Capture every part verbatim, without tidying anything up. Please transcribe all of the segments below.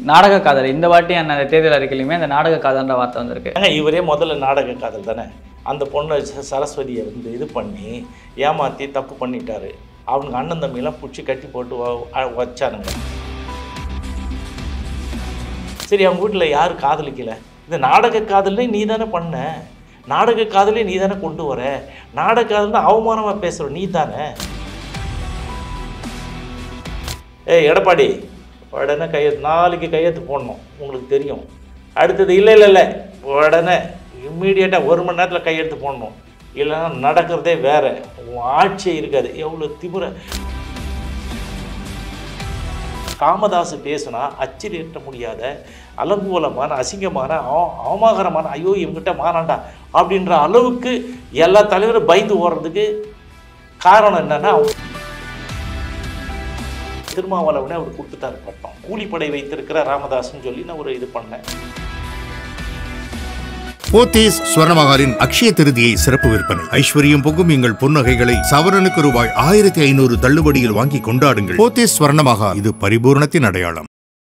நாடக காதல் இந்த வாட்டி அந்த தேர்தல் அறிக்கையிலுமே அந்த நாடக காதல்ன்ற வார்த்தை வந்திருக்கு. இவரே முதல்ல நாடக காதல் தானே. அந்த பொண்ணை சரஸ்வதியை வந்து இது பண்ணி ஏமாற்றி தப்பு பண்ணிட்டாரு. அவனுக்கு அண்ணன் தம்பியெல்லாம் பிடிச்சி கட்டி போட்டு வச்சானுங்க. சரி, அவங்க வீட்டில் யார் காதலிக்கலை? இந்த நாடக காதலே நீ தானே பண்ண, நாடக காதலே நீ தானே கொண்டு வர, நாடக காதல் தான் அவமானமாக பேசுகிற நீ தானே. ஏ எடப்பாடி, உடனே கையெழுத்து நாளைக்கு கையெழுத்து போடணும், உங்களுக்கு தெரியும். அடுத்தது இல்லை இல்லை இல்லை உடனே இம்மீடியட்டாக ஒரு மணி நேரத்தில் கையெழுத்து போடணும், இல்லைன்னா நடக்கிறதே வேறு, ஆட்சியே இருக்காது. எவ்வளோ திமுறை. காமதாசு பேசுனா அச்சிலேற்ற முடியாத அலங்கோலமான அசிங்கமான அவமாகரமான ஐயோ இவங்ககிட்ட மாறாண்டா அப்படின்ற அளவுக்கு எல்லா தலைவரும் பயந்து ஓடுறதுக்கு காரணம் என்னன்னா, திருமாவளவனே அவர் கொடுத்துட்டாரு பட்டம். கூலிப்படை வைத்திருக்கிற ராமதாஸ்ன்னு சொல்லி நான் ஒரு இது பண்ணேன். போத்தீஸ் ஸ்வர்ணமகாலின் அக்ஷய திருதியை சிறப்பு விற்பனை. ஐஸ்வர்யம் பொங்கும் எங்கள் புன்னகைகளை சவரனுக்கு ரூபாய் ஆயிரத்தி ஐநூறு தள்ளுபடியில் வாங்கி கொண்டாடுங்கள். போத்தீஸ் ஸ்வர்ணமகால், இது பரிபூர்ணத்தின் அடையாளம்.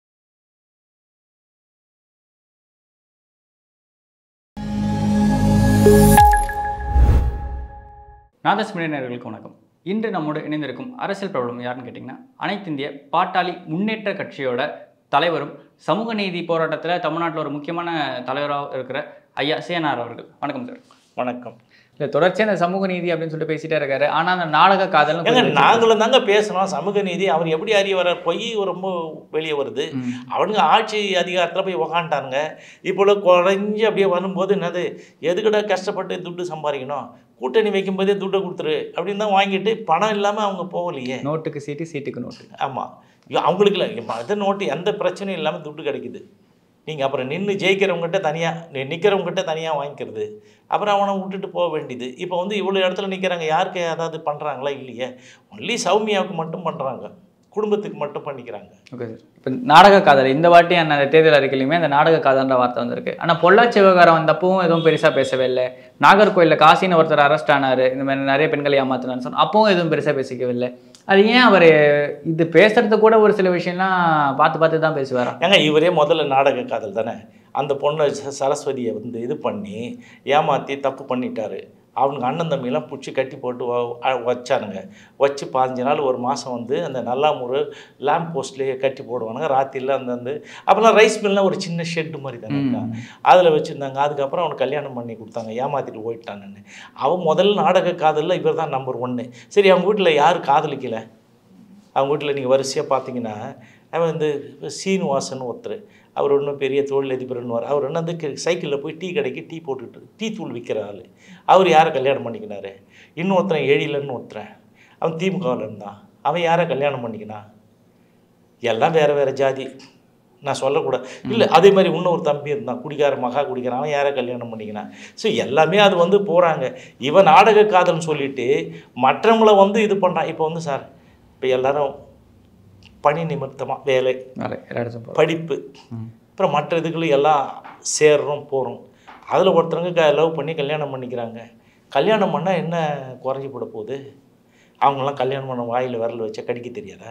நாதஸ்மிரியர்களுக்கு வணக்கம். இன்று நம்மோடு இணைந்திருக்கும் அரசியல் பிரபலம் யாருன்னு கேட்டிங்கன்னா, அனைத்து இந்திய பாட்டாளி முன்னேற்ற கட்சியோட தலைவரும் சமூக நீதி போராட்டத்தில் தமிழ்நாட்டில் ஒரு முக்கியமான தலைவராக இருக்கிற ஐயா சேனார் அவர்கள். வணக்கம் சார். வணக்கம். இல்லை, தொடர்ச்சியாக அந்த சமூக நீதி அப்படின்னு சொல்லிட்டு பேசிட்டே இருக்காரு. ஆனால் அந்த நாடக காதல் நாங்களும் தாங்க பேசணும். சமூக நீதி அவர் எப்படி அறிய வர பொய் ரொம்ப வெளியே வருது. அவனுங்க ஆட்சி அதிகாரத்தில் போய் உக்காண்டானுங்க. இப்போ குறைஞ்சி அப்படியே வரும்போது என்னது, எதுக்கிட்ட கஷ்டப்பட்டு துட்டு சம்பாதிக்கணும், கூட்டணி வைக்கும்போதே துட்டை கொடுத்துரு அப்படின்னு தான் வாங்கிட்டு பணம் இல்லாமல் அவங்க போகலையே. நோட்டுக்கு சீட்டு, சீட்டுக்கு நோட்டு. ஆமாம், அவங்களுக்கு இல்லை எந்த நோட்டு எந்த பிரச்சனையும் இல்லாமல் துட்டு கிடைக்குது. நீங்கள் அப்புறம் நின்று ஜெயிக்கிறவங்ககிட்ட தனியாக நிற்கிறவங்ககிட்ட தனியாக வாங்கிக்கிறது, அப்புறம் அவனை விட்டுட்டு போக வேண்டியது. இப்போ வந்து இவ்வளோ இடத்துல நிற்கிறாங்க, யாருக்கு ஏதாவது பண்ணுறாங்களா? இல்லையே. ஒன்லி சௌமியாவுக்கு மட்டும் பண்ணுறாங்க, குடும்பத்துக்கு மட்டும் பண்ணிக்கிறாங்க. Okay sir. இப்போ நாடக காதல் இந்த வாட்டி அந்த தேர்தல் அறிக்கையிலுமே அந்த நாடக காதல்ன்ற வார்த்தை வந்திருக்கு. ஆனால் பொள்ளாச்சி விவகாரம் வந்தப்பவும் எதுவும் பெருசாக பேசவே இல்லை. நாகர்கோயிலில் காசின்னு ஒருத்தர் அரெஸ்ட் ஆனார், இந்த மாதிரி நிறைய பெண்களை ஏமாத்தினான்னு சொன்னால் அப்பவும் எதுவும் பெருசாக பேசிக்கவே இல்லை. அது ஏன் அவர் இது பேசுறது கூட ஒரு சில விஷயம்லாம் பார்த்து பார்த்து தான் பேசுவார்? ஏங்க இவரே முதல்ல நாடக காதல் தானே. அந்த பொண்ணை சரஸ்வதியை வந்து இது பண்ணி ஏமாற்றி தப்பு பண்ணிட்டாரு. அவனுக்கு அண்ணன் தம்பியெல்லாம் பிடிச்சி கட்டி போட்டு வச்சானுங்க. வச்சு பாஞ்சு நாள் ஒரு மாதம் வந்து அந்த நல்லாமூர் லேம்ப் போஸ்ட்லேயே கட்டி போடுவானுங்க ராத்திரியில். அந்த வந்து அப்போல்லாம் ரைஸ் மில்லாம் ஒரு சின்ன ஷெட்டு மாதிரி தானே, அதில் வச்சுருந்தாங்க. அதுக்கப்புறம் அவனுக்கு கல்யாணம் பண்ணி கொடுத்தாங்க, ஏமாற்றிட்டு போயிட்டானுன்னு. அவன் முதல்ல நாடக காதலில் இவர் தான் நம்பர் ஒன்று. சரி, அவங்க வீட்டில் யார் காதலிக்கலை? அவங்க வீட்டில் நீங்கள் வரிசையாக பார்த்தீங்கன்னா, அவன் வந்து சீனிவாசன் ஒருத்தர், அவர் ஒன்றும் பெரிய தொழிலதிபர்னுவார். அவர் ஒன்று வந்து சைக்கிளில் போய் டீ கடைக்கு டீ போட்டுட்டு டீ தூள் விற்கிற ஆள். அவர் யாரை கல்யாணம் பண்ணிக்கினாரு? இன்னொருத்தன் எழிலன்னு ஒருத்தன், அவன் திமுகவில் இருந்தான். அவன் யாரை கல்யாணம் பண்ணிக்கினான்? எல்லாம் வேறு வேறு ஜாதி, நான் சொல்லக்கூடாது. இல்லை, அதே மாதிரி இன்னொரு தம்பி இருந்தான், குடிக்கார மகா குடிக்கிறான், அவன் யாரை கல்யாணம் பண்ணிக்கினான்? ஸோ எல்லாமே அது வந்து போகிறாங்க. இவன் நாடக காதல்னு சொல்லிவிட்டு மற்றவங்கள வந்து இது பண்ணுறான். இப்போ வந்து சார், இப்போ எல்லோரும் பணி நிமித்தமாக வேலை, படிப்பு, அப்புறம் மற்ற இதுகளும் எல்லாம் சேர்றோம் போகிறோம். அதில் ஒருத்தவங்க க லவ் பண்ணி கல்யாணம் பண்ணிக்கிறாங்க. கல்யாணம் பண்ணால் என்ன குறைஞ்சி போட போகுது? அவங்களாம் கல்யாணம் பண்ண வாயில் விரல் வச்சா கடிக்க தெரியாதா?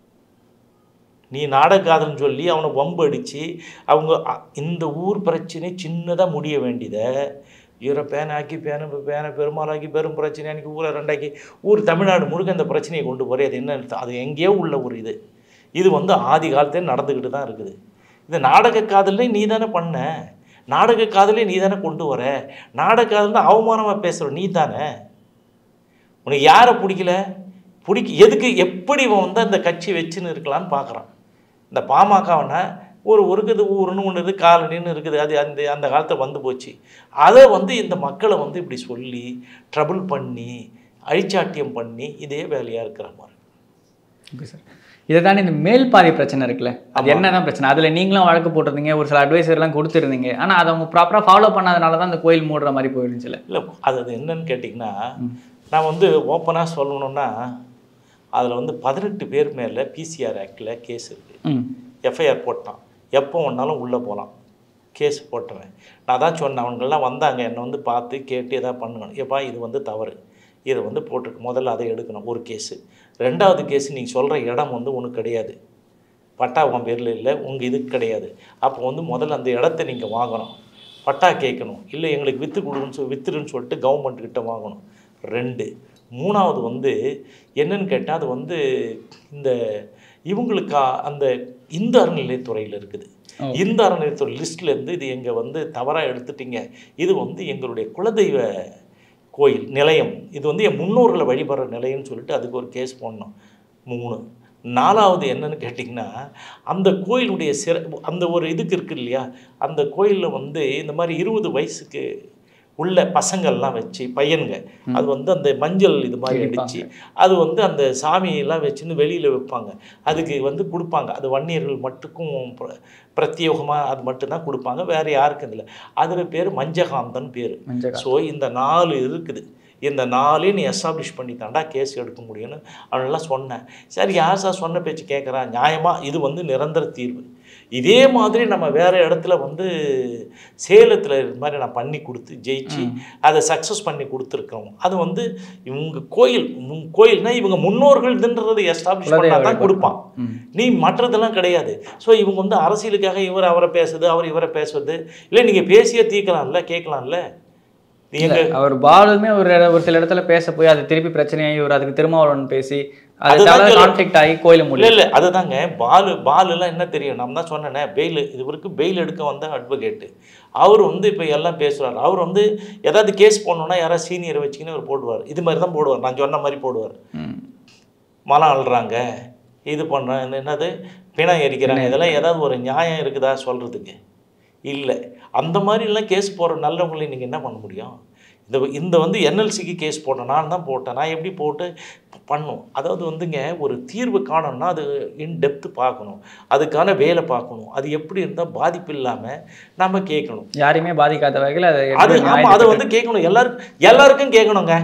நீ நாடக காதல்னு சொல்லி அவனை வம்பு அடித்து அவங்க இந்த ஊர் பிரச்சனை சின்னதாக முடிய வேண்டியதை இவரை பேனாக்கி பேனை பேனை பெருமாளாக்கி பெரும் பிரச்சனை அன்றைக்கி ஊரை ரெண்டாக்கி ஊர் தமிழ்நாடு முழுக்க இந்த பிரச்சனையை கொண்டு போகிற. அது என்ன, அது எங்கேயோ உள்ள ஒரு இது. இது வந்து ஆதி காலத்தே நடந்துக்கிட்டு தான் இருக்குது. இந்த நாடக காதலே நீ தானே பண்ண, நாடக காதலே நீ தானே கொண்டு வர, நாடக காதல் தான் அவமானமாக பேசுகிற நீ தானே. உனக்கு யாரை பிடிக்கல? பிடிக்க எதுக்கு எப்படி இவன் வந்து அந்த கட்சி வச்சுன்னு இருக்கலான்னு பார்க்குறான். இந்த பாமகவனை ஒரு ஒருக்குது ஊருன்னு ஒன்று இருக்குது, காலனின்னு இருக்குது, அது அந்த அந்த காலத்தை வந்து போச்சு. அதை வந்து இந்த மக்களை வந்து இப்படி சொல்லி ட்ரபுள் பண்ணி அழிச்சாட்டியம் பண்ணி இதே வேலையாக இருக்கிற மாதிரி. Okay sir. இதை தானே இந்த மேல் பாதி பிரச்சனை இருக்குல்ல, அது என்ன தான் பிரச்சனை? அதில் நீங்களும் வழக்கு போட்டிருந்தீங்க, ஒரு சில அட்வைஸர்லாம் கொடுத்துருந்தீங்க. ஆனால் அதை அவங்க ப்ராப்பராக ஃபாலோ பண்ணாதனால தான் அந்த கோயில் மூடுற மாதிரி போயிருந்துச்சுல. இல்லை, அது அது என்னன்னு கேட்டிங்கன்னா, நான் வந்து ஓப்பனாக சொல்லணுன்னா, அதில் வந்து பதினெட்டு பேர் மேலே பிசிஆர் ஆக்டில் கேஸ் இருக்குது. எஃப்ஐஆர் போட்டான். எப்போ ஒன்றாலும் உள்ளே போகலாம், கேஸ் போட்டுறேன். நான் தான் சொன்னேன், அவங்கெல்லாம் வந்தாங்க, என்னை வந்து பார்த்து கேட்டு எதாவது பண்ணணும். எப்பா இது வந்து தவறு, இதை வந்து போட்டுருக்கு, முதல்ல அதை எடுக்கணும் ஒரு கேஸு. ரெண்டாவது கேஸு நீங்கள் சொல்கிற இடம் வந்து ஒன்று கிடையாது, பட்டா உன் பேரில் இல்லை, உங்கள் இதுக்கு கிடையாது. அப்போ வந்து முதல்ல அந்த இடத்த நீங்கள் வாங்கணும், பட்டா கேட்கணும், இல்லை எங்களுக்கு விற்று கொடுன்னு சொல் விற்றுருன்னு சொல்லிட்டு கவர்மெண்ட்கிட்ட வாங்கணும். ரெண்டு மூணாவது வந்து என்னன்னு கேட்டால் அது வந்து இந்த இவங்களுக்கா அந்த இந்து அறநிலையத்துறையில் இருக்குது. இந்து அறநிலையத்துறை லிஸ்ட்லேருந்து இது எங்கள் வந்து தவறாக எடுத்துட்டீங்க, இது வந்து எங்களுடைய குலதெய்வ கோயில் நிலையம், இது வந்து என் முன்னோர்களை வழிபடுற நிலையம்னு சொல்லிட்டு அதுக்கு ஒரு கேஸ் போடணும். மூணு நாலாவது என்னன்னு கேட்டிங்கன்னா, அந்த கோயிலுடைய சிற அந்த ஒரு இதுக்கு இருக்குது இல்லையா, அந்த கோயிலில் வந்து இந்த மாதிரி இருபது வயசுக்கு உள்ள பசங்கள்லாம் வச்சு பையனுங்க அது வந்து அந்த மஞ்சள் இது மாதிரி அடித்து அது வந்து அந்த சாமியெல்லாம் வச்சுன்னு வெளியில் வைப்பாங்க. அதுக்கு வந்து கொடுப்பாங்க. அது வன்னியர்கள் மட்டுக்கும் பிரத்யேகமாக அது மட்டும்தான் கொடுப்பாங்க, வேறு யாருக்கும் இல்லை. அதில் பேர் மஞ்சகாந்தன் பேர். ஸோ இந்த நாலு இருக்குது. இந்த நாளே நீ எஸ்டாப்ளிஷ் பண்ணி தாண்டா கேஸ் எடுக்க முடியும்னு அவனெல்லாம் சொன்னேன். சரி, யார் சார் சொன்ன பேச்சு கேட்குறா, நியாயமாக இது வந்து நிரந்தர தீர்வு. இதே மாதிரி நம்ம வேறு இடத்துல வந்து சேலத்தில் இது மாதிரி நான் பண்ணி கொடுத்து ஜெயிச்சு அதை சக்ஸஸ் பண்ணி கொடுத்துருக்கோம். அது வந்து இவங்க கோயில் கோயில்னா இவங்க முன்னோர்கள்ன்றதை எஸ்டாப்ளிஷ் பண்ணால் தான் கொடுப்பான், நீ மற்றதெல்லாம் கிடையாது. ஸோ இவங்க வந்து அரசியலுக்காக இவர் அவரை பேசுறது, அவர் இவரை பேசுறது இல்லை, நீங்கள் பேசியே தீர்க்கலாம்ல, கேட்கலாம்ல. அவர் பாலுமே ஒரு ஒரு சில இடத்துல பேச போய் அது திருப்பி பிரச்சனையாகி ஒரு அதுக்கு திருமாவளவன் பேசி கான்ஃப்ளிக்ட் ஆகி கோயில முடியல. இல்லை அதுதாங்க பாலு பாலுலாம் என்ன தெரியும், நம்ம தான் சொன்னேனே பெயில் இதுவரைக்கும் பெயில் எடுக்க வந்த அட்வொகேட்டு. அவர் வந்து இப்போ எல்லாம் பேசுவார். அவர் வந்து ஏதாவது கேஸ் போடணுன்னா யாராவது சீனியரை வச்சுக்கின்னு அவர் போடுவார். இது மாதிரி தான் போடுவார், நான் சொன்ன மாதிரி போடுவார். மலம் அழுறாங்க, இது பண்ணுறேன், என்னது பிணம் எரிக்கிறாங்க, இதெல்லாம் ஏதாவது ஒரு நியாயம் இருக்குதா சொல்கிறதுக்கு? இல்லை. அந்த மாதிரிலாம் கேஸ் போடுற நல்லவங்களையும் நீங்கள் என்ன பண்ண முடியும்? இந்த இந்த வந்து என்எல்சிக்கு கேஸ் போட்டேன், நான் தான் போட்டேன், நான் எப்படி போட்டு பண்ணும். அதாவது வந்துங்க ஒரு தீர்வு காணணும்னா அது இன் டெப்த்து பார்க்கணும், அதுக்கான வேலை பார்க்கணும், அது எப்படி இருந்தால் பாதிப்பு இல்லாமல் நம்ம கேட்கணும். யாரையுமே பாதிக்காத வகையில் அதை அது ஆமாம் அதை வந்து கேட்கணும். எல்லாருக்கும் எல்லாருக்கும் கேட்கணுங்க.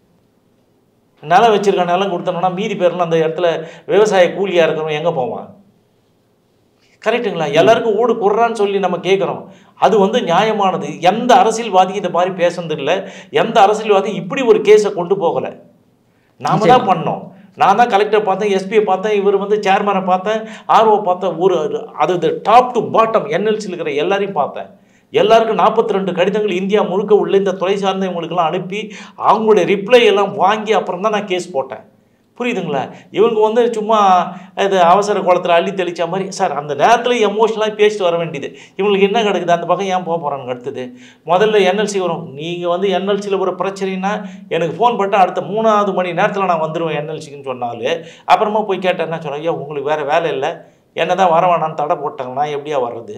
நிலம் வச்சுருக்க நிலம் கொடுத்தோம்னா மீதி பேர்லாம் அந்த இடத்துல விவசாய கூலியாக இருக்கிறவங்க எங்கே போவான்? கரெக்டுங்களா? எல்லாருக்கும் ஓடு குடுறான்னு சொல்லி நம்ம கேட்குறோம். அது வந்து நியாயமானது. எந்த அரசியல்வாதி இதை மாதிரி பேசுனது இல்லை, எந்த அரசியல்வாதி இப்படி ஒரு கேஸை கொண்டு போகலை. நாம தான் பண்ணோம். நான் தான் கலெக்டரை பார்த்தேன், எஸ்பியை பார்த்தேன், இவர் வந்து சேர்மனை பார்த்தேன், ஆர்ஓ பார்த்தேன், ஒரு அது டாப் டு பாட்டம் என்எல்சியில் இருக்கிற எல்லாரையும் பார்த்தேன். எல்லாருக்கும் நாற்பத்தி ரெண்டு கடிதங்கள் இந்தியா முழுக்க உள்ள இந்த துறை சார்ந்த இவங்களுக்கெல்லாம் அனுப்பி அவங்களுடைய ரிப்ளை எல்லாம் வாங்கி அப்புறம் தான் நான் கேஸ் போட்டேன். புரியுதுங்களா? இவங்க வந்து சும்மா இது அவசர குளத்தில் அள்ளி தெளித்த மாதிரி சார் அந்த நேரத்தில் எமோஷனலாக பேசிட்டு வர வேண்டியது. இவங்களுக்கு என்ன கிடக்குது, அந்த பக்கம் ஏன் போக போகிறாங்க? அடுத்தது முதல்ல என்எல்சி வரும். நீங்கள் வந்து என்எல்சியில் ஒரு பிரச்சனைனா எனக்கு ஃபோன் பண்ணிட்டு அடுத்த மூணாவது மணி நேரத்தில் நான் வந்துடுவேன் என்எல்சிக்குன்னு சொன்னாலும் அப்புறமா போய் கேட்டேன், என்ன சொல்கிறேன், ஐயா உங்களுக்கு வேறு வேலை இல்லை, என்ன தான் வர வேணான்னு தடை போட்டாங்கன்னா எப்படியா வர்றது?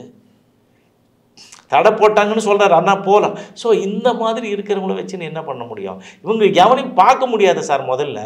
தடை போட்டாங்கன்னு சொல்கிறார், அண்ணா போகலாம். ஸோ இந்த மாதிரி இருக்கிறவங்கள வச்சுன்னு என்ன பண்ண முடியும்? இவங்க எவனையும் பார்க்க முடியாது சார். முதல்ல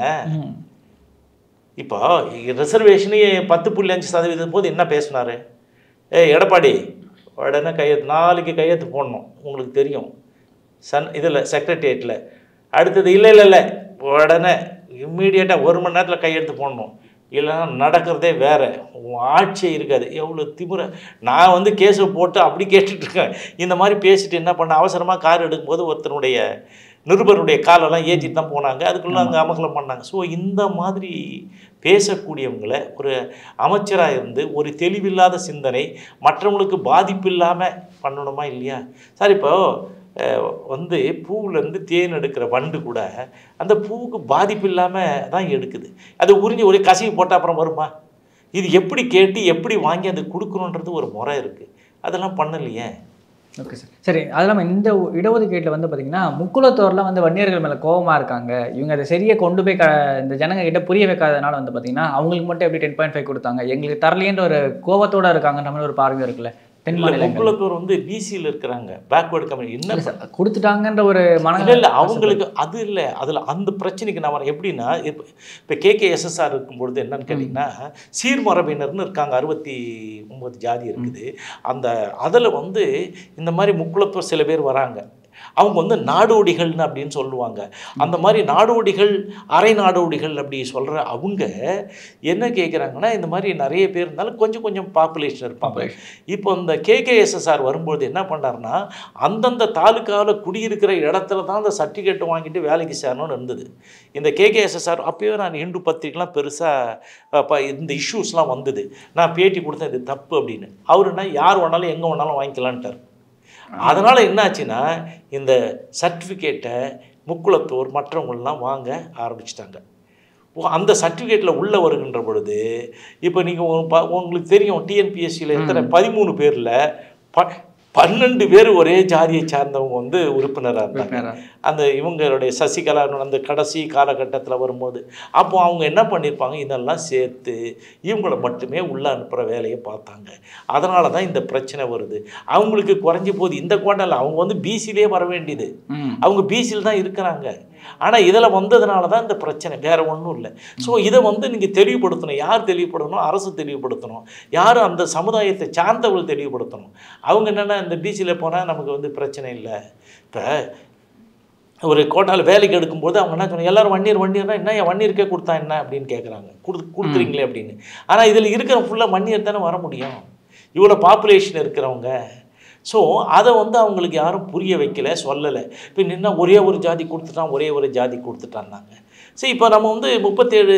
இப்போ ரிசர்வேஷனே பத்து புள்ளி அஞ்சு சதவீதம் போது என்ன பேசினார்? ஏ எடப்பாடி உடனே கையெழுத்து நாளைக்கு கையெழுத்து போடணும், உங்களுக்கு தெரியும் சன் இதில் செக்ரட்டரியேட்டில். அடுத்தது இல்லை இல்லை இல்லை உடனே இம்மீடியட்டாக ஒரு மணி நேரத்தில் கையெழுத்து போடணும், இல்லைன்னா நடக்கிறதே வேறு, ஆட்சியே இருக்காது. எவ்வளோ திமுறை! நான் வந்து கேஸை போட்டு அப்படி கேட்டுட்ருக்கேன். இந்த மாதிரி பேசிட்டு என்ன பண்ண, அவசரமாக கார் எடுக்கும்போது ஒருத்தனுடைய நிருபருடைய காலெல்லாம் ஏற்றிட்டு தான் போனாங்க, அதுக்குள்ளே அங்கே அமகலம் பண்ணாங்க. ஸோ இந்த மாதிரி பேசக்கூடியவங்களை ஒரு அமைச்சராக இருந்து ஒரு தெளிவில்லாத சிந்தனை மற்றவங்களுக்கு பாதிப்பு இல்லாமல் பண்ணணுமா இல்லையா சார்? இப்போ வந்து பூவிலேருந்து தேன் எடுக்கிற வண்டு கூட அந்த பூவுக்கு பாதிப்பு இல்லாமல் தான் எடுக்குது. அது உறிஞ்சி ஒரே கசிவு போட்டால் அப்புறம் வருமா? இது எப்படி கேட்டு எப்படி வாங்கி அது கொடுக்கணுன்றது ஒரு முறை இருக்குது, அதெல்லாம் பண்ணலையே. Okay sir. சரி, அது இல்லாமல் இந்த இடஒதுக்கீட்டில் வந்து பார்த்தீங்கன்னா முக்குலத்தோர்லாம் வந்து வன்னியர்கள் மேலே கோபமாக இருக்காங்க. இவங்க அதை சரியாக கொண்டு போய் க இந்த ஜனங்க கிட்ட புரிய வைக்காதனால வந்து பார்த்தீங்கன்னா அவங்களுக்கு மட்டும் எப்படி டென் பாயிண்ட் ஃபைவ் கொடுத்தாங்க, எங்களுக்கு தரலேன்ற ஒரு கோபத்தோடு இருக்காங்கன்ற மாதிரி ஒரு பார்வை இருக்குல்ல. தென் மாநில முக்குலத்தோர் வந்து பிசியில் இருக்கிறாங்க, பேக்வேர்டு கம்யூனிட்டி என்ன கொடுத்துட்டாங்கன்ற ஒரு மன இல்லை அவங்களுக்கு அது இல்லை. அதில் அந்த பிரச்சனைக்கு நான் வரேன். எப்படின்னா இப்போ இப்போ கேகேஎஸ்எஸ்ஆர் இருக்கும்பொழுது என்னன்னு கேட்டிங்கன்னா சீர்மரபினர்னு இருக்காங்க, அறுபத்தி ஒம்பது ஜாதி இருக்குது. அந்த அதில் வந்து இந்த மாதிரி முக்குலத்தோர் சில பேர் வராங்க. அவங்க வந்து நாடோடிகள்னு அப்படின்னு சொல்லுவாங்க. அந்த மாதிரி நாடோடிகள் அரை நாடோடிகள் அப்படி சொல்கிற அவங்க என்ன கேட்குறாங்கன்னா, இந்த மாதிரி நிறைய பேர் இருந்தாலும் கொஞ்சம் கொஞ்சம் பாப்புலேஷன் இருப்பாங்க. இப்போ இந்த கேகேஎஸ்எஸ்ஆர் வரும்போது என்ன பண்ணாருன்னா, அந்தந்த தாலுக்காவில் குடியிருக்கிற இடத்துல தான் அந்த சர்டிஃபிகேட் வாங்கிட்டு வேலைக்கு சேரணும்னு இருந்தது. இந்த கேகேஎஸ்எஸ்ஆர் அப்போயே நான் இந்து பத்திரிக்கைலாம் பெருசாக இந்த இஷ்யூஸ்லாம் வந்தது. நான் பேட்டி கொடுத்தேன் இது தப்பு அப்படின்னு. அவருன்னா யார் வேணாலும் எங்கே வேணாலும் வாங்கிக்கலான்ட்டார். அதனால் என்னாச்சுன்னா இந்த சர்டிஃபிகேட்டை முக்குளத்தூர் மற்றவங்களாம் வாங்க ஆரம்பிச்சிட்டாங்க. அந்த சர்டிஃபிகேட்டில் உள்ளே வருகின்ற பொழுது இப்போ நீங்கள் உங்களுக்கு தெரியும் டிஎன்பிஎஸ்சியில் எத்தனை பதிமூணு பேரில் ப பன்னெண்டு பேர் ஒரே ஜாதியை சார்ந்தவங்க வந்து உறுப்பினராக இருந்தாங்க. அந்த இவங்களுடைய சசிகலா அந்த கடைசி காலகட்டத்தில் வரும்போது அப்போ அவங்க என்ன பண்ணியிருப்பாங்க, இதெல்லாம் சேர்த்து இவங்களை மட்டுமே உள்ளே அனுப்புகிற வேலையை பார்த்தாங்க. அதனால தான் இந்த பிரச்சனை வருது. அவங்களுக்கு குறைஞ்சி போகுது இந்த கோட்டாவில். அவங்க வந்து பிசிலே வர வேண்டியது, அவங்க பிசியில் தான் இருக்கிறாங்க. ஆனால் இதில் வந்ததுனால தான் இந்த பிரச்சனை, வேறு ஒன்றும் இல்லை. ஸோ இதை வந்து நீங்கள் தெளிவுபடுத்தணும். யார் தெளிவுபடுத்தணும்? அரசு தெளிவுபடுத்தணும். யாரும் அந்த சமுதாயத்தை சார்ந்தவர்கள் தெளிவுபடுத்தணும். அவங்க என்னென்னா இந்த பிசியில் போனால் நமக்கு வந்து பிரச்சனை இல்லை. இப்போ ஒரு கோட்டாவில் வேலைக்கு எடுக்கும்போது அவங்க என்ன சொன்னாங்க, எல்லோரும் வன்னியர் வன்னியர்னா என்ன வன்னியருக்கே கொடுத்தா என்ன அப்படின்னு கேட்குறாங்க. கொடு கொடுக்குறீங்களே அப்படின்னு. ஆனால் இதில் இருக்கிற ஃபுல்லாக வன்னியர் தானே வர முடியும், இவ்வளோ பாப்புலேஷன் இருக்கிறவங்க. ஸோ அதை வந்து அவங்களுக்கு யாரும் புரிய வைக்கலை, சொல்லலை. இப்போ நின்னா ஒரே ஒரு ஜாதி கொடுத்துட்டான், ஒரே ஒரு ஜாதி கொடுத்துட்டான்னாங்க. சரி, இப்போ நம்ம வந்து முப்பத்தேழு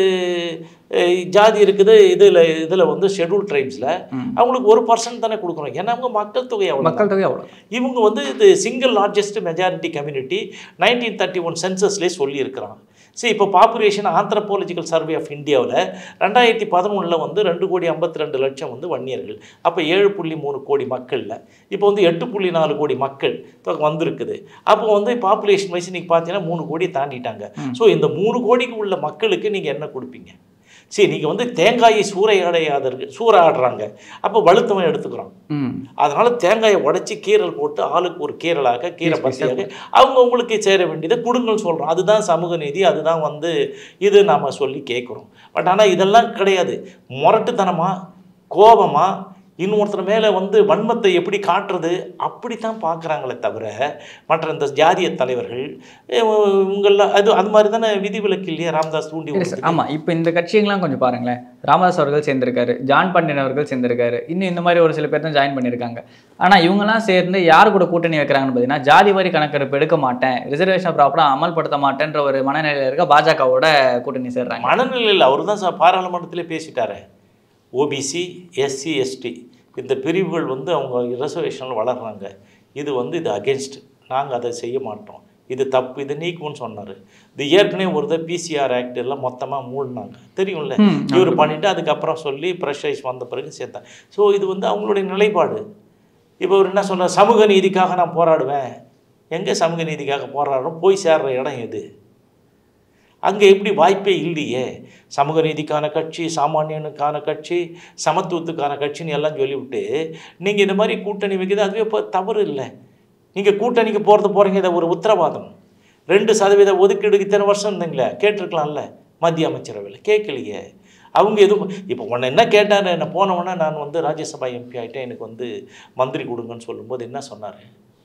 ஜாதி இருக்குது இதில் இதில் வந்து ஷெட்யூல் ட்ரைப்ஸில் அவங்களுக்கு ஒரு பர்சன்ட் தானே கொடுக்குறோம். ஏன்னா அவங்க மக்கள் தொகை அவ்வளோ மக்கள் தொகை அவ்வளோ. இவங்க வந்து இது single largest majority community nineteen thirty one சென்சஸ்லேயே சொல்லியிருக்கிறாங்க. சரி, இப்போ பாப்புலேஷன் ஆந்த்ரோபாலஜிக்கல் சர்வே ஆஃப் இந்தியாவில் ரெண்டாயிரத்தி பதினொன்றில் வந்து ரெண்டு கோடி ஐம்பத்தி ரெண்டு லட்சம் வந்து வன்னியர்கள். அப்போ ஏழு புள்ளி மூணு கோடி மக்களில் இப்போ வந்து எட்டு புள்ளி நாலு கோடி மக்கள் வந்திருக்குது. அப்போ வந்து பாப்புலேஷன் வைஸ் இன்றைக்கி பார்த்தீங்கன்னா மூணு கோடி தாண்டிட்டாங்க. ஸோ இந்த மூணு கோடிக்கு உள்ள மக்களுக்கு நீங்கள் என்ன கொடுப்பீங்க? சரி, நீங்கள் வந்து தேங்காயை சூறையாடையாதர்கள் சூறாடுறாங்க, அப்போ வலுத்தவன் எடுத்துக்கிறோம். அதனால் தேங்காயை உடைச்சி கீரல் போட்டு ஆளுக்கு ஒரு கீரலாக கீரை பசியாக அவங்க உங்களுக்கு சேர வேண்டியதை கொடுங்கன்னு சொல்கிறோம். அதுதான் சமூக நீதி, அதுதான் வந்து இது நாம் சொல்லி கேட்குறோம். பட் ஆனால் இதெல்லாம் கிடையாது. முரட்டுத்தனமாக கோபமாக இன்னொருத்தர் மேலே வந்து வன்மத்தை எப்படி காட்டுறது அப்படித்தான் பார்க்குறாங்களே தவிர மற்ற இந்த ஜாதிய தலைவர்கள் உங்கள்லாம் அது அது மாதிரி தானே விதிவிலக்கு இல்லையா ராமதாஸ் தூண்டி. ஆமாம், இப்போ இந்த கட்சிங்கெலாம் கொஞ்சம் பாருங்களேன். ராமதாஸ் அவர்கள் சேர்ந்திருக்காரு, ஜான் பாண்டியன் அவர்கள் சேர்ந்திருக்காரு, இன்னும் இந்த மாதிரி ஒரு சில பேர் தான் ஜாயின் பண்ணியிருக்காங்க. ஆனால் இவங்கெல்லாம் சேர்ந்து யார் கூட கூட்டணி வைக்கிறாங்கன்னு பார்த்தீங்கன்னா ஜாதி வாரி கணக்கெடுப்பு எடுக்க மாட்டேன், ரிசர்வேஷன் ப்ராப்பராக அமல்படுத்த மாட்டேன்ற ஒரு மனநிலையில் இருக்க பாஜகவோட கூட்டணி சேர்றாங்க. மனநிலையில் அவர் தான் பாராளுமன்றத்திலே பேசிட்டாரு. ஓபிசி எஸ்சி எஸ்டி இந்த பிரிவுகள் வந்து அவங்க ரிசர்வேஷனில் வளர்கிறாங்க, இது வந்து இது அகென்ஸ்ட், நாங்கள் அதை செய்ய மாட்டோம், இது தப்பு, இது நீக்கும்னு சொன்னார். இது ஏற்கனவே ஒரு பிசிஆர் ஆக்ட் எல்லாம் மொத்தமாக மூடினாங்க தெரியும்ல, இவர் பண்ணிவிட்டு அதுக்கப்புறம் சொல்லி ப்ரெஷரைஸ் வந்த பிறகு சேர்த்தாங்க. ஸோ இது வந்து அவங்களுடைய நிலைப்பாடு. இப்போ அவர் என்ன சொல்கிறார், சமூக நீதிக்காக நான் போராடுவேன். எங்கே சமூக நீதிக்காக போராடுறோம்? போய் சேர்ற இடம் எது? அங்கே எப்படி வாய்ப்பே இல்லையே. சமூக நீதிக்கான கட்சி, சாமானியனுக்கான கட்சி, சமத்துவத்துக்கான கட்சின்னு எல்லாம் சொல்லிவிட்டு நீங்கள் இந்த மாதிரி கூட்டணி வைக்கிறது அதுவே இப்போ தவறு இல்லை. நீங்கள் கூட்டணிக்கு போகிறது போகிறீங்க, இதை ஒரு உத்தரவாதம். ரெண்டு சதவீத ஒதுக்கீடுக்கு இத்தனை வருஷம் இருந்தீங்களே, கேட்டிருக்கலாம்ல மத்திய அமைச்சரவையில், கேட்கலையே. அவங்க எதுவும் இப்போ உன்னை என்ன கேட்டார், என்ன போனவொன்னே நான் வந்து ராஜ்யசபா எம்பி ஆகிட்டேன், எனக்கு வந்து மந்திரி கொடுங்கன்னு சொல்லும்போது என்ன சொன்னார்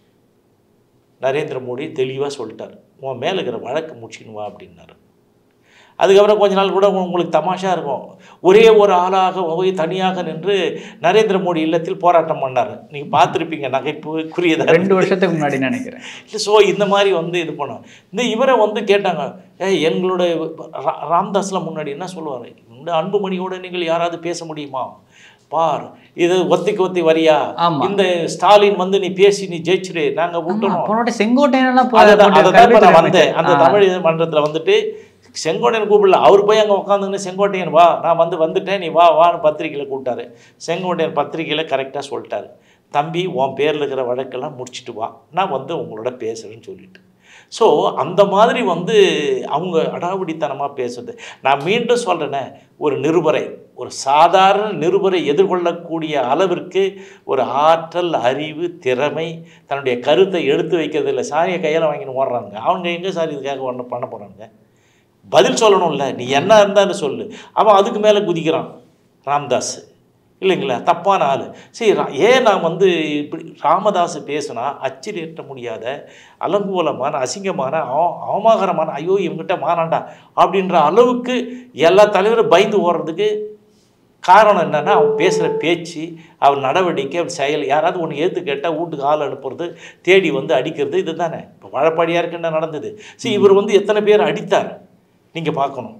நரேந்திர மோடி? தெளிவாக சொல்லிட்டார், உன் மேலே இருக்கிற வழக்கு முடிச்சுன்னு வா அப்படின்னாரு. அதுக்கப்புறம் கொஞ்ச நாள் கூட உங்களுக்கு தமாஷா இருக்கும், ஒரே ஒரு ஆளாக போய் தனியாக நின்று நரேந்திர மோடி இல்லத்தில் போராட்டம் பண்ணார். நீங்கள் பார்த்துருப்பீங்க, நகைப்புக்குரியதாக ரெண்டு வருஷத்துக்கு முன்னாடி நினைக்கிறேன். இல்லை, ஸோ இந்த மாதிரி வந்து இது பண்ணோம். இந்த இவரை வந்து கேட்டாங்க, ஏ எங்களுடைய ராம்தாஸ்லாம் முன்னாடி என்ன சொல்லுவார், இந்த அன்புமணியோடு நீங்கள் யாராவது பேச முடியுமா? பார், இது ஒத்திக்கு ஒத்தி வரியா, இந்த ஸ்டாலின் வந்து நீ பேசி நீ ஜெயிச்சிரு, நாங்கள் விட்டுறோம். செங்கோட்டையன் வந்தேன் அந்த தமிழ் மன்றத்தில் வந்துட்டு செங்கோட்டையன் கூப்பிடல, அவர் போய் அங்கே உட்காந்துன்னு செங்கோட்டையன் வா, நான் வந்து வந்துட்டேன், நீ வா வான்னு பத்திரிக்கையில் கூப்பிட்டாரு. செங்கோட்டையன் பத்திரிக்கையில் கரெக்டாக சொல்லிட்டாரு, தம்பி உன் பேரில் இருக்கிற வழக்கெல்லாம் முடிச்சுட்டு வா, நான் வந்து உங்களோட பேசுகிறேன்னு சொல்லிட்டு. ஸோ அந்த மாதிரி வந்து அவங்க அடாவடித்தனமாக பேசுறது. நான் மீண்டும் சொல்கிறேனே, ஒரு நிருபரை, ஒரு சாதாரண நிருபரை எதிர்கொள்ளக்கூடிய அளவிற்கு ஒரு ஆற்றல், அறிவு, திறமை, தன்னுடைய கருத்தை எடுத்து வைக்கிறது இல்லை. சாரியை கையில் வாங்கின்னு ஓடுறாங்க. அவங்க எங்கே சார் இதுக்காக ஒன்று பண்ண போகிறாங்க? பதில் சொல்லணும்ல, நீ என்ன இருந்தாலும் சொல்லு. அவன் அதுக்கு மேலே குதிக்கிறான் ராம்தாஸ். இல்லைங்களா? தப்பான ஆள். சரி, ஏன் நான் வந்து இப்படி ராமதாஸ் பேசுனா அச்சிலேற்ற முடியாத அலங்கோலமான அசிங்கமான அவமாகரமான ஐயோ இவங்ககிட்ட மாறாண்டா அப்படின்ற அளவுக்கு எல்லா தலைவரும் பயந்து ஓடுறதுக்கு காரணம் என்னென்னா அவன் பேசுகிற பேச்சு, அவர் நடவடிக்கை, அவர் செயல். யாராவது ஒன்று ஏற்று கேட்டால் வீட்டுக்கு ஆள் அனுப்புறது, தேடி வந்து அடிக்கிறது, இது தானே இப்போ வாழப்பாடியாருக்கு என்ன நடந்தது. சரி, இவர் வந்து எத்தனை பேர் அடித்தார் நீங்கள் பார்க்கணும்.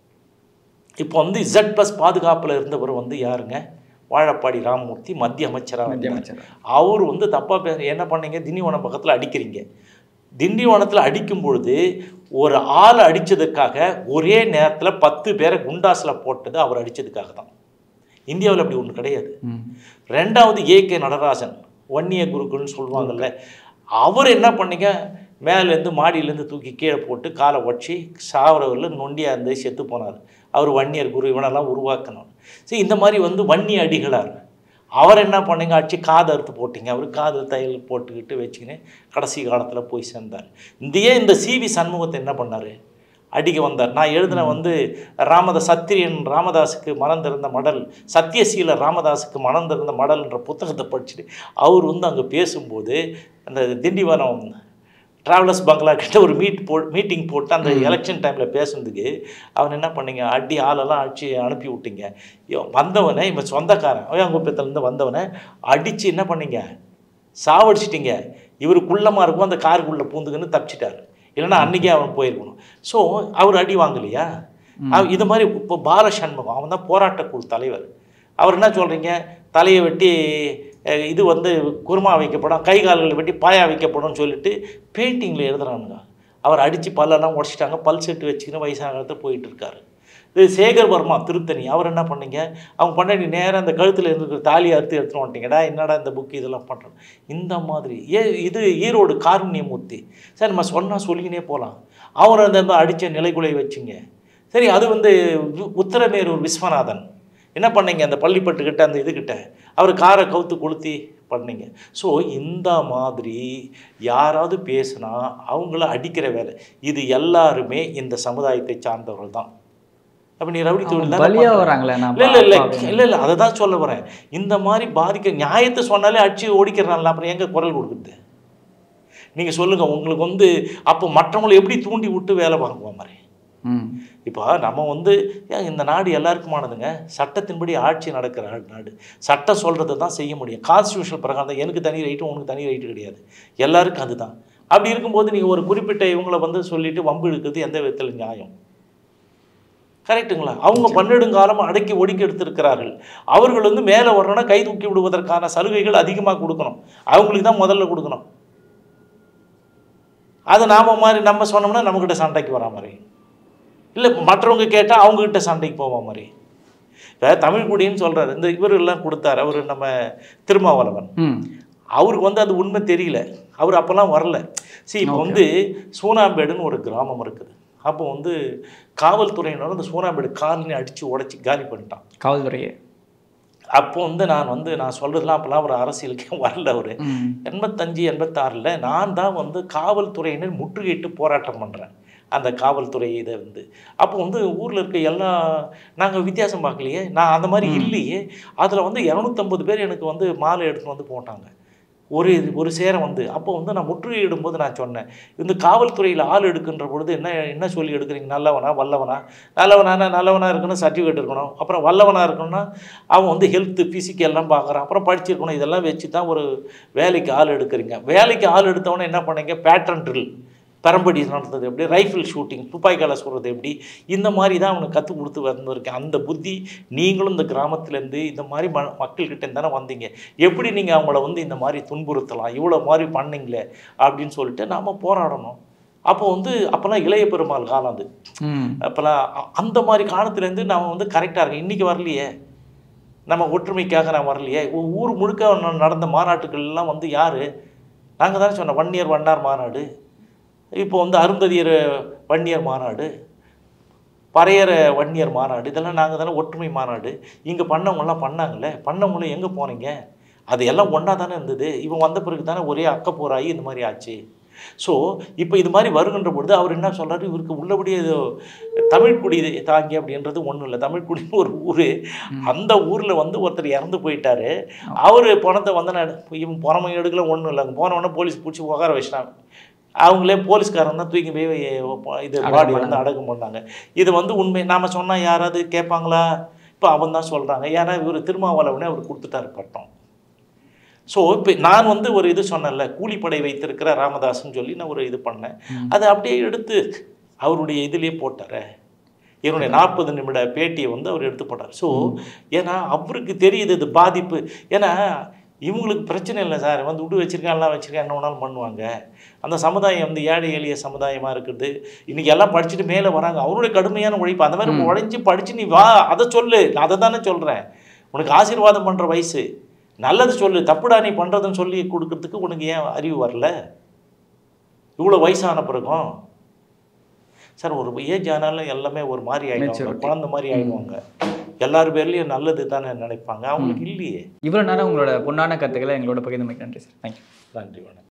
இப்போ வந்து இசட் ப்ளஸ் பாதுகாப்பில் இருந்தவர் வந்து யாருங்க? வாழப்பாடி ராமமூர்த்தி, மத்திய அமைச்சராக இருந்தார். அவர் வந்து தப்பாக பேச என்ன பண்ணீங்க? திண்டிவனம் பக்கத்தில் அடிக்கிறீங்க. திண்டிவனத்தில் அடிக்கும் பொழுது ஒரு ஆள் அடித்ததுக்காக ஒரே நேரத்தில் பத்து பேரை குண்டாஸில் போட்டது அவர் அடித்ததுக்காக தான். இந்தியாவில் அப்படி ஒன்று கிடையாது. ரெண்டாவது ஏ கே நடராஜன், வன்னிய குருக்குன்னு சொல்லுவாங்கல்ல, அவர் என்ன பண்ணீங்க? மேலேருந்து மாடியிலேருந்து தூக்கி கீழே போட்டு காலை உடச்சி சாவரவரில் நொண்டியாக இருந்து செத்து போனார். அவர் வன்னியர் குரு, இவனெல்லாம் உருவாக்கணும். சரி, இந்த மாதிரி வந்து வன்னிய அடிகளார் அவர் என்ன பண்ணீங்க? அடிச்சு காது அறுத்து போட்டிங்க. அவர் காது தையல் போட்டுக்கிட்டு வச்சுக்கின்னு கடைசி காலத்தில் போய் சேர்ந்தார். இந்தியே இந்த சிவி சண்முகத்தை என்ன பண்ணார்? அடிக்க வந்தார். நான் எழுதின வந்து ராமத சத்திரியன் ராமதாஸுக்கு மறந்திருந்த மடல், சத்தியசீல ராமதாஸுக்கு மறந்திருந்த மடல்ன்ற புத்தகத்தை படிச்சுட்டு அவர் வந்து அங்கே பேசும்போது அந்த திண்டிவனம் ட்ராவலர்ஸ் பங்களா கிட்ட ஒரு மீட் போ மீட்டிங் போட்டு அந்த எலெக்ஷன் டைமில் பேசுனதுக்கு அவன் என்ன பண்ணீங்க? அடி ஆளெல்லாம் அடிச்சு அனுப்பி விட்டீங்க. வந்தவனை இவன் சொந்தக்காரன் ஓயாங்குப்பத்துலேருந்து வந்தவனை அடித்து என்ன பண்ணீங்க? சாவடிச்சிட்டிங்க. இவர் குள்ளமாக இருக்கும், அந்த காருக்குள்ளே பூந்துக்குன்னு தப்பிச்சிட்டார். இல்லைன்னா அன்றைக்கே அவன் போயிருக்கணும். ஸோ அவர் அடி வாங்கலையா? இது மாதிரி இப்போ பால சண்முகம், அவன் தான் போராட்டக்குழு தலைவர். அவர் என்ன சொல்கிறீங்க? தலையை வெட்டி இது வந்து குருமா வைக்கப்படும், கை கால்களை வெட்டி பாயா வைக்கப்படும் சொல்லிட்டு பெயிண்டிங்கில் எழுதுறானுங்க. அவர் அடித்து பல்லெல்லாம் உடச்சிட்டாங்க, பல் செட்டு வச்சுக்கின்னு வயசான காலத்தில் போயிட்டு இருக்காரு. இது சேகர் வர்மா திருத்தணி, அவர் என்ன பண்ணீங்க? அவங்க பண்ணி நேராக அந்த கழுத்தில் இருக்கிற தாலியை அறுத்து எடுத்துன்னு வந்துட்டீங்கடா, என்னடா இந்த புக்கு இதெல்லாம் பண்ணுறோம். இந்த மாதிரி ஏ இது ஈரோடு காருண்யமூர்த்தி, சரி நம்ம சொன்னால் சொல்லிக்கினே போகலாம். அவர் அந்த அடித்த நிலைக்குலை வச்சுங்க. சரி, அது வந்து உத்தரமேரூர் விஸ்வநாதன் என்ன பண்ணீங்க? அந்த பள்ளிப்பட்டுக்கிட்ட அந்த இதுக்கிட்ட அவர் காரை கவுத்து கொளுத்தி பண்ணீங்க. ஸோ இந்த மாதிரி யாராவது பேசுனா அவங்கள அடிக்கிற வேலை, இது எல்லாருமே இந்த சமுதாயத்தை சார்ந்தவர்கள் தான். அப்போ நீ ரவுடி தொழில் தான் வராங்களே. இல்லை இல்லை இல்லை இல்லை இல்லை அதை தான் சொல்ல வரேன். இந்த மாதிரி பாதிக்க நியாயத்தை சொன்னாலே அடிச்சு ஓடிக்கிறான்ல, அப்புறம் எங்கே குரல் கொடுக்குறது? நீங்கள் சொல்லுங்கள். உங்களுக்கு வந்து அப்போ மற்றவங்களை எப்படி தூண்டி விட்டு வேலை வாங்குவா மாதிரி? இப்போ நம்ம வந்து இந்த நாடு எல்லாருக்குமானதுங்க. சட்டத்தின்படி ஆட்சி நடக்கிற நாடு. சட்டம் சொல்கிறது தான் செய்ய முடியும். கான்ஸ்டியூஷன் பிரகாரம் தான். எனக்கு தனி ரைட்டு, உனக்கு தனி ரைட்டு கிடையாது, எல்லாருக்கும் அதுதான். அப்படி இருக்கும்போது நீங்கள் ஒரு குறிப்பிட்ட இவங்களை வந்து சொல்லிவிட்டு வம்பு இழுக்கிறது எந்த விதத்தில் நியாயம்? கரெக்டுங்களா? அவங்க பன்னெடுங்காலம் அடக்கி ஒடுக்கி எடுத்திருக்கிறார்கள். அவர்கள் வந்து மேலே வரணும்னா கை தூக்கி விடுவதற்கான சலுகைகள் அதிகமாக கொடுக்கணும். அவங்களுக்கு தான் முதல்ல கொடுக்கணும். அதை நாம் மாதிரி நம்ம சொன்னோம்னா நம்மக்கிட்ட சண்டைக்கு வரா மாதிரி, இல்லை மற்றவங்க கேட்டால் அவங்கக்கிட்ட சண்டைக்கு போவா மாதிரி. இப்போ தமிழ் குடின்னு சொல்கிறார், இந்த இவரெல்லாம் கொடுத்தார் அவர் நம்ம திருமாவளவன். அவருக்கு வந்து அது உண்மை தெரியல, அவர் அப்போல்லாம் வரல. சரி, இப்போ வந்து சூனாம்பேடுன்னு ஒரு கிராமம் இருக்குது. அப்போ வந்து காவல்துறையினர் அந்த சூனாம்பேடு காலனி அடித்து உடச்சி காலி பண்ணிட்டான் காவல்துறையை. அப்போ வந்து நான் வந்து நான் சொல்கிறதுலாம் அப்போல்லாம் ஒரு அரசியலுக்கே வரல. ஒரு எண்பத்தஞ்சு எண்பத்தாறில் நான் தான் வந்து காவல்துறையினர் முற்றுகையிட்டு போராட்டம் பண்ணுறேன் அந்த காவல்துறை இதை வந்து. அப்போ வந்து ஊரில் இருக்க எல்லாம் நாங்கள் வித்தியாசம் பார்க்கலையே, நான் அந்த மாதிரி இல்லையே. அதில் வந்து இரநூத்தம்பது பேர் எனக்கு வந்து மாலை எடுத்துன்னு வந்து போட்டாங்க ஒரு ஒரு சேரம் வந்து. அப்போ வந்து நான் முற்றுகையிடும்போது நான் சொன்னேன், இந்த காவல்துறையில் ஆள் எடுக்கின்ற பொழுது என்ன என்ன சொல்லி எடுக்கிறீங்க? நல்லவனா வல்லவனா? நல்லவனானா நல்லவனாக இருக்கணும், சர்டிஃபிகேட் இருக்கணும். அப்புறம் வல்லவனாக இருக்கணும்னா அவன் வந்து ஹெல்த்து ஃபிசிக்கல் எல்லாம் பார்க்குறான், அப்புறம் படிச்சிருக்கணும். இதெல்லாம் வச்சு தான் ஒரு வேலைக்கு ஆள் எடுக்கிறீங்க. வேலைக்கு ஆள் எடுத்தவொடனே என்ன பண்ணீங்க? பேட்ரன் ட்ரில், பெரம்படி நடத்துறது எப்படி, ரைஃபிள் ஷூட்டிங், துப்பாக்கியால் சொல்கிறது எப்படி, இந்த மாதிரி தான் அவனுக்கு கற்றுக் கொடுத்து வந்திருக்கேன். அந்த புத்தி நீங்களும் இந்த கிராமத்துலேருந்து இந்த மாதிரி ம மக்கள்கிட்ட தானே வந்தீங்க, எப்படி நீங்கள் அவங்கள வந்து இந்த மாதிரி துன்புறுத்தலாம், இவ்வளோ மாதிரி பண்ணிங்களே அப்படின்னு சொல்லிட்டு நாம் போராடணும். அப்போ வந்து அப்போல்லாம் இளைய பெருமாள் காலம் அது. அப்போல்லாம் அந்த மாதிரி காலத்துலேருந்து நாம் வந்து கரெக்டாக இருக்கேன். இன்றைக்கி வரலையே, நம்ம ஒற்றுமைக்காக நான் வரலையே. ஊர் முழுக்க நடந்த மாநாட்டுக்கள்லாம் வந்து யார்? நாங்கள் தானே சொன்னோம், வன்னியர் வண்ணார் மாநாடு, இப்போ வந்து அருந்ததியர் வன்னியர் மாநாடு, பறையற வன்னியர் மாநாடு, இதெல்லாம் நாங்கள் தானே ஒற்றுமை மாநாடு. இங்கே பண்ணவங்களாம் பண்ணாங்களே, பண்ணவங்களும் எங்கே போனீங்க? அது எல்லாம் ஒன்றா தானே இருந்தது. இவன் வந்த பிறகு தானே ஒரே அக்கப்போராகி இந்த மாதிரி ஆச்சு. ஸோ இப்போ இது மாதிரி வருகின்ற பொழுது அவர் என்ன சொல்கிறாரு, இவருக்கு உள்ளபடியே ஏதோ தமிழ்குடி தாங்கி அப்படின்றது ஒன்றும் இல்லை. தமிழ்குடின்னு ஒரு ஊர், அந்த ஊரில் வந்து ஒருத்தர் இறந்து போயிட்டார். அவர் பணத்தை வந்து நான் இவன் புறமை எடுக்கல ஒன்றும் இல்லை. அங்கே போனவொடனே போலீஸ் பிடிச்சி உட்கார வச்சிட்டாங்க. அவங்களே போலீஸ்காரன் தான் தூக்கி போய் இது பாடி வந்து அடக்கம் பண்ணாங்க. இது வந்து உண்மை. நாம் சொன்னால் யாராவது கேட்பாங்களா? இப்போ அவன் தான் சொல்கிறாங்க. ஏன்னா இவர் திருமாவளவனே அவர் கொடுத்துட்டாரு பட்டம். ஸோ இப்போ நான் வந்து ஒரு இது சொன்னேன்ல, கூலிப்படை வைத்திருக்கிற ராமதாஸ்ன்னு சொல்லி நான் ஒரு இது பண்ணேன். அதை அப்படியே எடுத்து அவருடைய இதுலேயே போட்டார். என்னுடைய நாற்பது நிமிட பேட்டியை வந்து அவர் எடுத்து போட்டார். ஸோ ஏன்னா அவருக்கு தெரியுது இது பாதிப்பு. ஏன்னா இவங்களுக்கு பிரச்சனை இல்லை சார், வந்து விட்டு வச்சுருக்கேன் எல்லாம் வச்சுருக்கேன் என்ன வேணாலும் பண்ணுவாங்க. அந்த சமுதாயம் வந்து ஏழை எளிய சமுதாயமாக இருக்குது. இன்றைக்கி எல்லாம் படிச்சுட்டு மேலே வராங்க. அவருடைய கடுமையான உழைப்பு. அந்த மாதிரி உழைஞ்சி படித்து நீ வா, அதை சொல்லு. நான் அதை தானே சொல்கிறேன். உனக்கு ஆசீர்வாதம் பண்ணுற வயசு, நல்லது சொல்லு. தப்புடா நீ பண்ணுறதுன்னு சொல்லி கொடுக்கறதுக்கு உனக்கு ஏன் அறிவு வரல? இவ்வளோ வயசான பிறகும் சார் ஒரு ஏஜ் ஆனாலும் எல்லாமே ஒரு மாதிரி ஆகிடுவாங்க, குழந்தை மாதிரி ஆகிடுவாங்க. எல்லார் பேர்லேயும் நல்லது தானே நினைப்பாங்க, அவங்களுக்கு இல்லையே. இவ்வளோ நேரம் உங்களோட பொன்னான கருத்துக்களை எங்களோட பகிர்ந்து நன்றி சார். தேங்க்யூ. நன்றி, வணக்கம்.